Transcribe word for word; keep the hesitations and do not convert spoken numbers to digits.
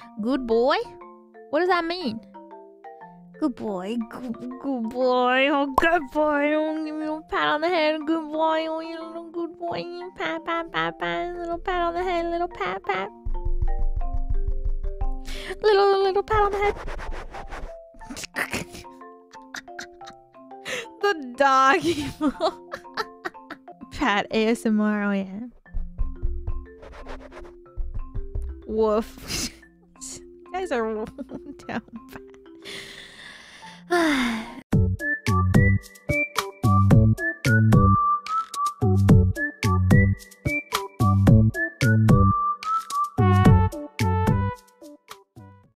Good boy? What does that mean? Good boy, good, good boy, oh good boy, oh, give me a little pat on the head, good boy, oh you little good boy, pat, pat, pat, pat, little pat on the head, little pat, pat, little, little pat on the head. The doggy pat A S M R, oh yeah. Woof. You guys are down bad.